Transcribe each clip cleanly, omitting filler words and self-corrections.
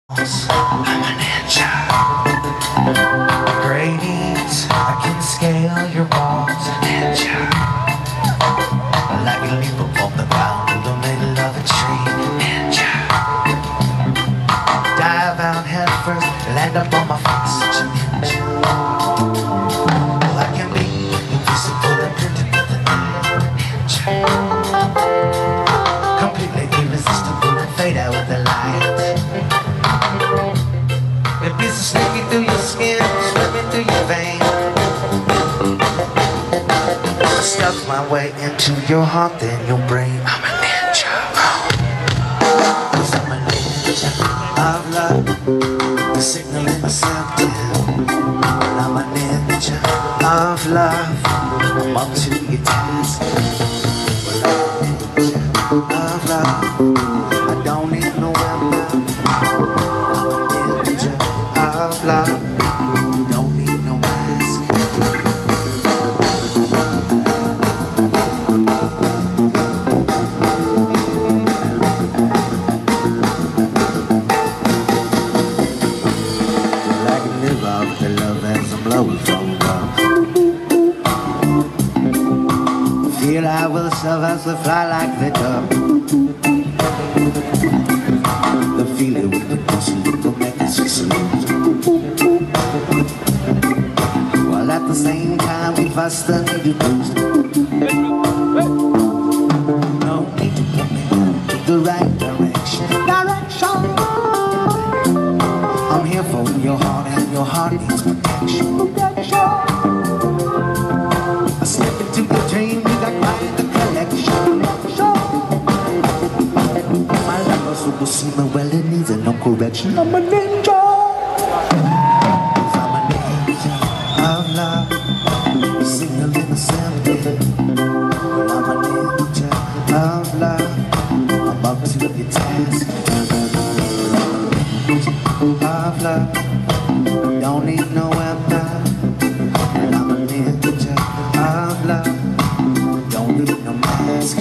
I'm a ninja. Gradients, I can scale your walls. A ninja. Like a leap off the ground in the middle of a tree. Ninja. Dive out head first, land up on my face. Ninja. Well, I can be invisible and printed with a ninja. Completely irresistible and fade out with the light. It be so sneaky through your skin, swimming through your veins. I stuff my way into your heart, then your brain. I'm a ninja. Cause I'm a ninja of love. The signal in myself down. I'm a ninja of love. I'm up to your task. Well, I'm a ninja of love. I don't need no weapon. Of love, don't need no mask. I can live off the love as I'm blowing from love. Feel I will serve as a fly like the dove. The feeling with the pussy will make us salute. While at the same time we faster need to boost. No need to put me in the right direction. I'm here for your heart and your heart needs protection. I slip into the dream, you got quite the collection. My love is super semen, well it needs no correction. I'm a ninja. I'm a ninja of love. Signal in the sound. I'm a ninja of love. I'm up to your task. Of love. Don't need no weapon. I'm a ninja of love. Don't need no mask.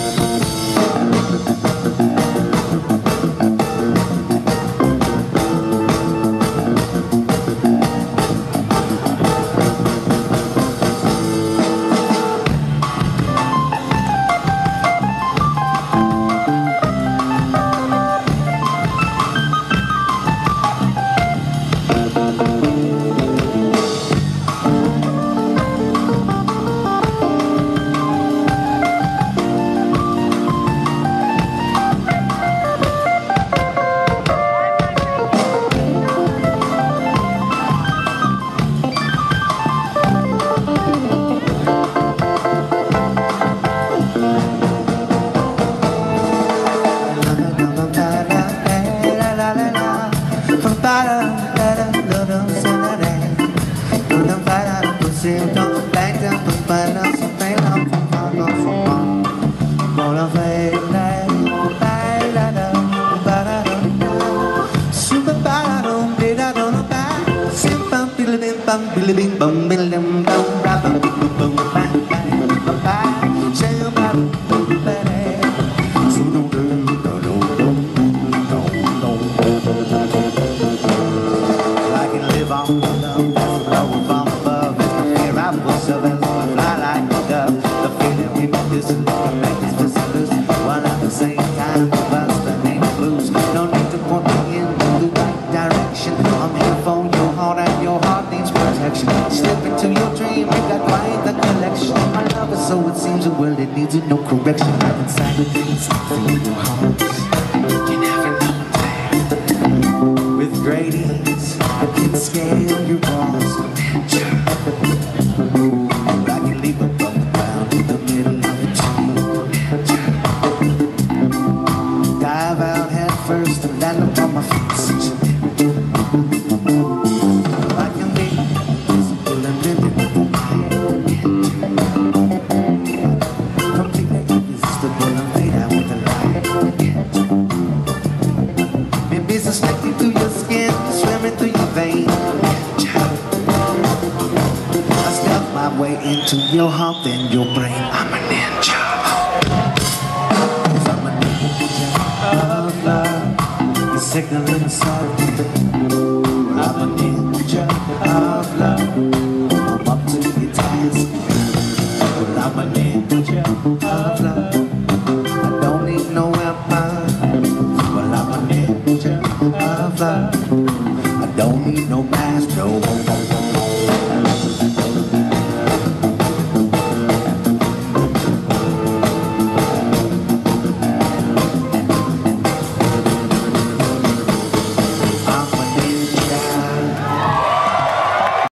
Slip into your dream, you got quite the collection. I love it so it seems well it needs no correction. I've inside the things in your heart. You never know. With gradients, I can scale your walls. Or I can leave above the ground in the middle of a tree. Dive out head first and land up on my feet. Into your heart and your brain. I'm a ninja. 'Cause I'm a ninja of love. signaling myself. I'm a ninja of love. I'm up to the task. Well, I'm a ninja of love. I don't need no weapon. Well, I'm a ninja of love. I don't need no mask, no.